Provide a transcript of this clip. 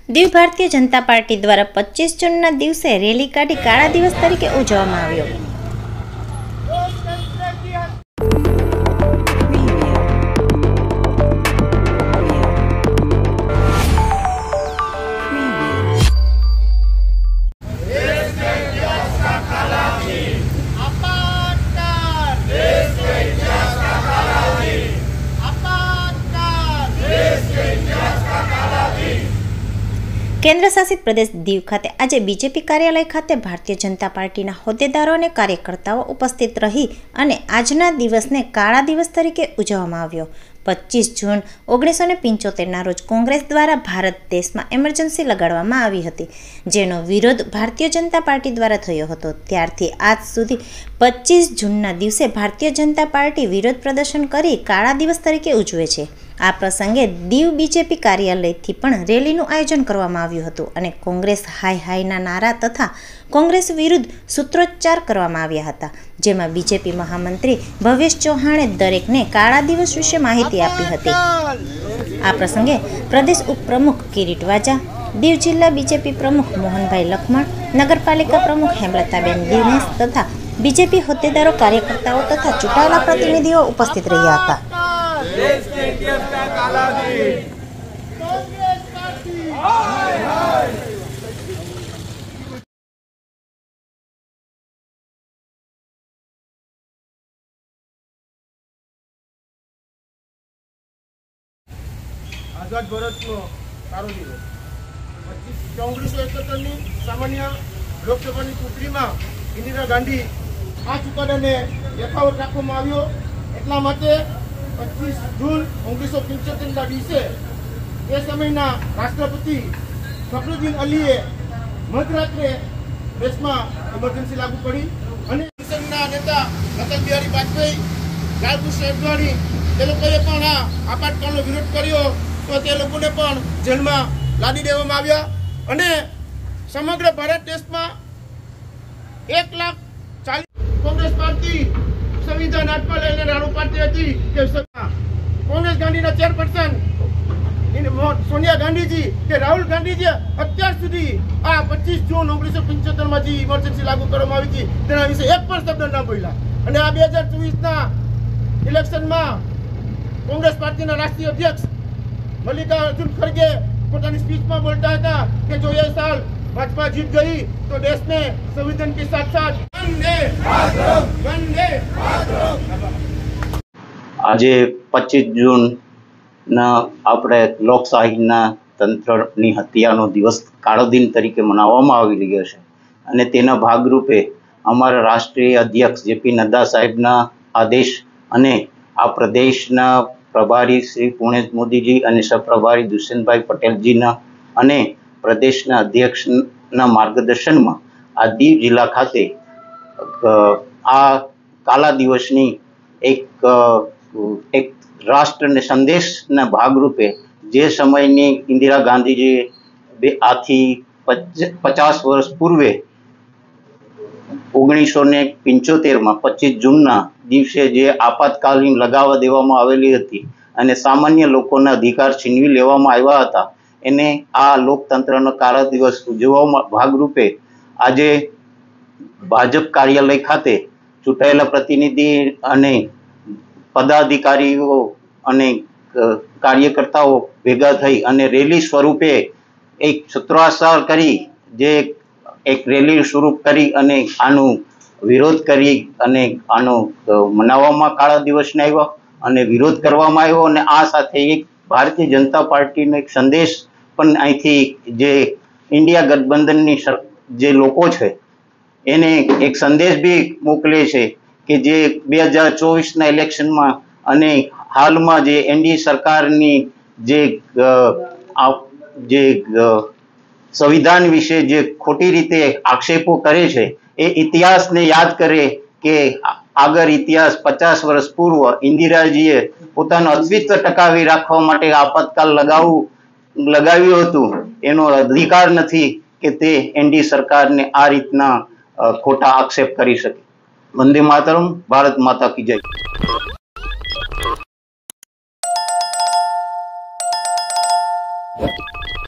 Diu Bharatiya Janata party દ્વારા 25 જૂનના દિવસે રેલી કાઢી કાળા દિવસ તરીકે ઉજવવામાં આવ્યો। केन्द्र शासित प्रदेश दीव खाते आज बीजेपी कार्यालय खाते भारतीय जनता पार्टीना होद्देदारो अने कार्यकर्ताओ उपस्थित रही अने आजना दिवसने काळा दिवस तरीके उजववामां आव्यो। 25 जून 1975 रोज कोंग्रेस द्वारा भारत देश में एमरजन्सी लगाडवामां आवी हती, जेनो विरोध भारतीय जनता पार्टी द्वारा थयो हतो। त्यारथी आज सुधी 25 जूनना दिवसे भारतीय जनता पार्टी विरोध प्रदर्शन करी काळा दिवस तरीके उजवे छे। आ प्रसंगे दीव बीजेपी कार्यालयथी पण रेलीनुं आयोजन करवामां आव्युं हतुं अने कोंग्रेस हाय हायना नारा तथा कोंग्रेस विरुद्ध सूत्रोच्चार करवामां आव्या हता, जेमां बीजेपी महामंत्री भवेश चौहाणे दरेकने काळा दिवस विषे माहिती आपी हती। आ प्रसंगे प्रदेश उपप्रमुख किरीट वाजा, दीव जिल्ला बीजेपी प्रमुख मोहनभाई लखमण, नगरपालिका प्रमुख हेमलताबेन दिनेश तथा बीजेपी होद्देदारो, कार्यकर्ताओ तथा चूंटायेला प्रतिनिधिओ उपस्थित रह्या हता। देश के इतिहास का काला दिन कांग्रेस पार्टी हाय हाय। आजाद भारतનો સારો દિવસ 1971ની સામાન્ય લોકસભાની ચૂંટણીમાં ઇન્દિરા ગાંધી આ ચુકાદાને યથાવત રાખવામાં આવ્યો। એટલા માટે 25 જૂન 1975ના દિવસે એ સમયના રાષ્ટ્રપતિ ફખરુદ્દીન અલીએ મધરાત્રે દેશમાં ઇમરજન્સી લાગુ કરી અને સંસદના નેતા અટલ બિહારી વાજપેયી, લાલકૃષ્ણ અડવાણી તે લોકોએ પણ આ આપાતકાળનો વિરોધ કર્યો, તો તે લોકોને પણ જેલમાં લાદી દેવામાં આવ્યા અને સમગ્ર ભારત દેશમાં 1,40,000 કોંગ્રેસ પાર્ટી संविधान आत्मा लईने राणू पार्टी हती के कांग्रेस गांधी ना चेयरपर्सन सोनिया गांधी जी के राहुल गांधी जी अत्यार सुधी आ 25 जून 1975 में जी इमरजन्सी लागू करवामां आवी हती तेना विषे एक पण शब्द न बोल्या अने आ 2024 ना इलेक्शन में कांग्रेस पार्टी ना राष्ट्रीय अध्यक्ष मल्लिकार्जुन खड़गे पोतानी स्पीच में बोलता था कि जो ये साल भाजपा जीत गई तो देश में संविधान के साथ साथ आज 25 जून આપણે લોકશાહીના તંત્રની હત્યાનો દિવસ કાળો દિન તરીકે મનાવવામાં આવી રહ્યો છે અને તેના ભાગરૂપે અમારા રાષ્ટ્રીય અધ્યક્ષ જેપી નડ્ડા સાહેબના આદેશ અને આ પ્રદેશના પ્રભારી શ્રી પૂર્ણેશ મોદીજી અને સહપ્રભારી દુષ્યંતભાઈ પટેલજીના અને પ્રદેશના અધ્યક્ષના માર્ગદર્શનમાં આ દીવ જિલ્લા ખાતે આ કાળા દિવસની એક રાષ્ટ્રને સંદેશના ભાગરૂપે જે સમયની ઇન્દિરા ગાંધીજીએ આથી 50 વર્ષ પૂર્વે 1975 માં 25 જૂનના દિવસે જે આપાતકાલીન લગાવવા દેવામાં આવેલી હતી અને સામાન્ય લોકોના અધિકાર છીનવી લેવામાં આવ્યા હતા, એને આ લોકતંત્રનો કાળા દિવસ ઉજવવામાં ભાગરૂપે આજે ભાજપ કાર્યાલય ખાતે ચૂંટાયેલા પ્રતિનિધિ અને પદાધિકારીઓ અને કાર્યકર્તાઓ ભેગા થઈ અને રેલી સ્વરૂપે એક સૂત્રોચ્ચાર કરી જે એક રેલી શરૂ કરી અને આનો વિરોધ કરી અને આનો મનાવવામાં કાળા દિવસને આવ્યો અને વિરોધ કરવામાં આવ્યો અને આ સાથે એક ભારતીય જનતા પાર્ટીનો એક સંદેશ પણ અહીંથી જે ઇન્ડિયા ગઠબંધનની જે લોકો છે એને એક સંદેશ બી મોકલે છે કે જે 2024ના ઇલેક્શનમાં અને હાલમાં જે એનડીએ સરકારની જે સંવિધાન વિશે જે ખોટી રીતે આક્ષેપો કરે છે એ ઇતિહાસને યાદ કરે કે આગળ ઇતિહાસ 50 વર્ષ પૂર્વ ઇન્દિરાજીએ પોતાનું અસ્તિત્વ ટકાવી રાખવા માટે આપાતકાલ લગાવ્યું હતું, એનો અધિકાર નથી કે તે એનડીએ સરકારને આ રીતના खोटा आक्षेप करी सके। वंदे मातरम, भारत माता की जय।